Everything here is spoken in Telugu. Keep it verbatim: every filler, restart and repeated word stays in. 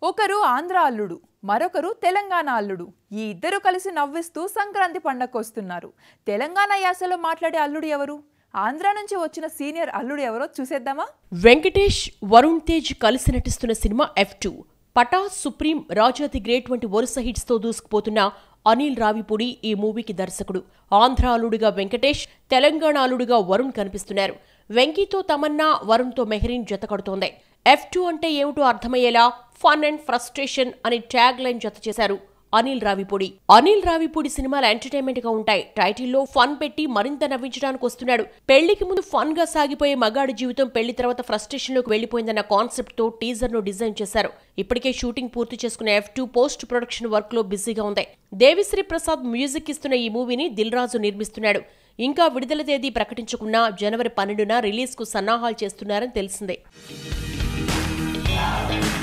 ఒకరు ఆంధ్ర అల్లుడు, మరొకరు తెలంగాణ అల్లుడు. ఈ ఇద్దరు కలిసి నవ్విస్తూ సంక్రాంతి పండగకు వస్తున్నారు. తెలంగాణ యాసలో మాట్లాడే అల్లుడు ఎవరు? ఆంధ్ర నుంచి వచ్చిన సీనియర్ అల్లుడు ఎవరో చూసేద్దామా? వెంకటేష్, వరుణ్ తేజ్ కలిసి నటిస్తున్న cinema F two. Pataas, Supreme, Raja the great వంటి వరుస హిట్స్ తో దూసుకుపోతున్న అనిల్ రావిపూడి ఈ మూవీకి దర్శకుడు. ఆంధ్ర అల్లుడుగా వెంకటేష్, తెలంగాణ అల్లుడుగా వరుణ్ కనిపిస్తున్నారు. వెంకీతో తమన్నా, వరుణ్తో మెహరీన్ జత కడుతోంది. ఎఫ్ టూ అంటే ఏమిటో అర్థమయ్యేలా ఫన్ అండ్ ఫ్రస్ట్రేషన్ అని ట్యాగ్ లైన్ జత చేశారు అనిల్ రావిపూడి. అనిల్ రావిపూడి సినిమాలు ఎంటర్టైన్మెంట్ గా ఉంటాయి. టైటిల్లో ఫన్ పెట్టి మరింత నవ్వించడానికి వస్తున్నాడు. పెళ్లికి ముందు ఫన్ గా సాగిపోయే మగాడి జీవితం పెళ్లి తర్వాత ఫ్రస్ట్రేషన్ లోకి వెళ్లిపోయిందన్న కాన్సెప్ట్ తో టీజర్ ను డిజైన్ చేశారు. ఇప్పటికే షూటింగ్ పూర్తి చేసుకున్న F two post production work లో బిజీగా ఉంది. దేవిశ్రీ ప్రసాద్ మ్యూజిక్ ఇస్తున్న ఈ మూవీని దిల్ రాజు నిర్మిస్తున్నాడు. ఇంకా విడుదల తేదీ ప్రకటించకుండా జనవరి పన్నెండున రిలీజ్ కు సన్నాహాలు చేస్తున్నారని తెలిసిందే.